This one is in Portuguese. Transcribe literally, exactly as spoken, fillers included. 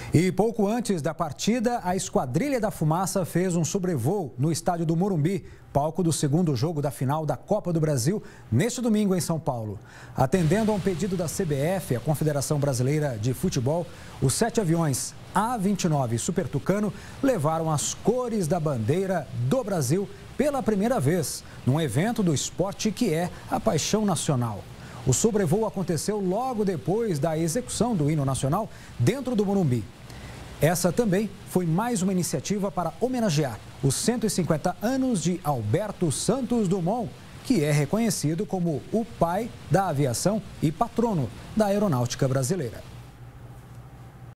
E pouco antes da partida, a Esquadrilha da Fumaça fez um sobrevoo no estádio do Morumbi, palco do segundo jogo da final da Copa do Brasil, neste domingo em São Paulo. Atendendo a um pedido da C B F, a Confederação Brasileira de Futebol, os sete aviões A vinte e nove Super Tucano levaram as cores da bandeira do Brasil pela primeira vez, num evento do esporte que é a paixão nacional. O sobrevoo aconteceu logo depois da execução do hino nacional dentro do Morumbi. Essa também foi mais uma iniciativa para homenagear os cento e cinquenta anos de Alberto Santos Dumont, que é reconhecido como o pai da aviação e patrono da aeronáutica brasileira.